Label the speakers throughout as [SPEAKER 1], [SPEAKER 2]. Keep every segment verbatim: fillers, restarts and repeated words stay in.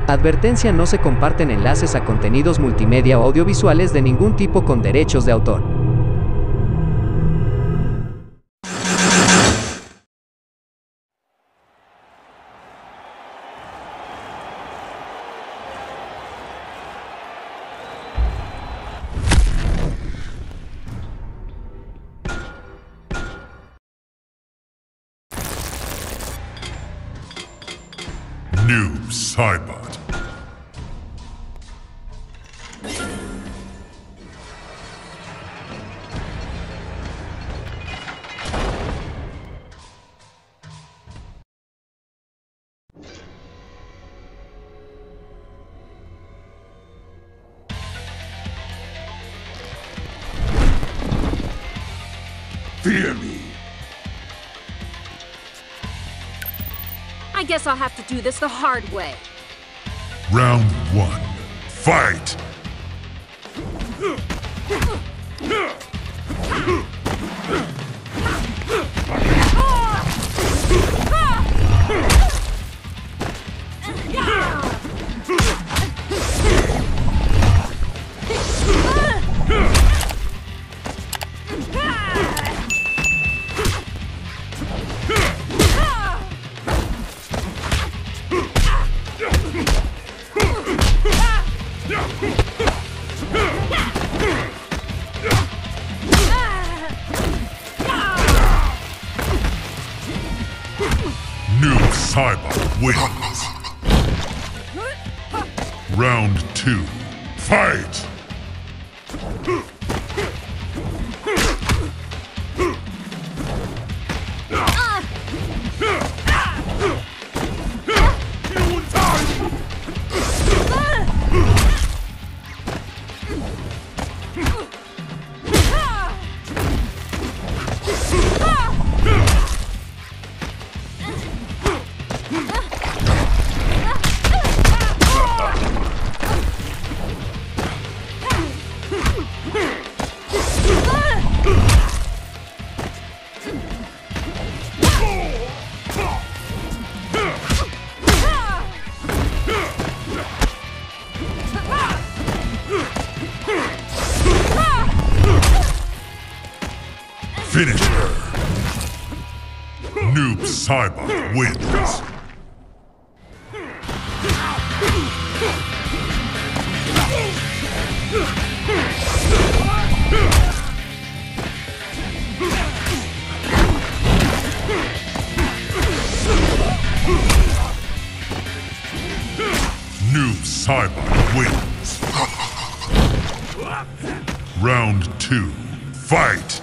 [SPEAKER 1] Advertencia: no se comparten enlaces a contenidos multimedia o audiovisuales de ningún tipo con derechos de autor.
[SPEAKER 2] Noob Saibot. Fear me.
[SPEAKER 3] I guess I'll have to do this the hard way.
[SPEAKER 2] Round one. Fight! Noob Saibot wins. Round two. Fight! Finish her. Noob Saibot wins. Noob Saibot wins. Round two. Fight!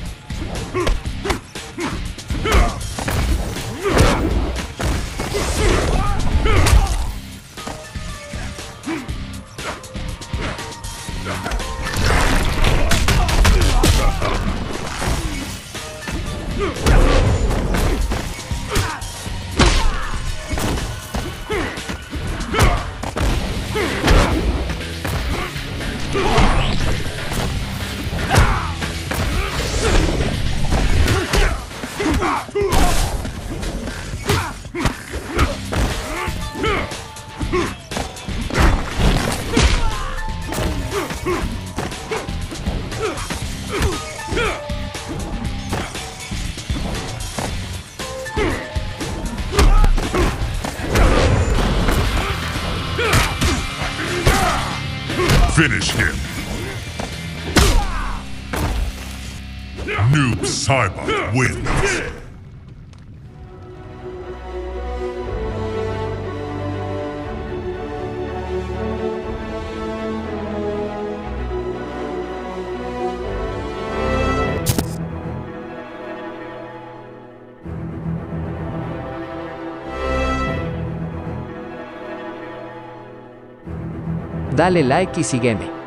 [SPEAKER 2] Finish him. Noob Saibot wins.
[SPEAKER 1] Dale like y sígueme.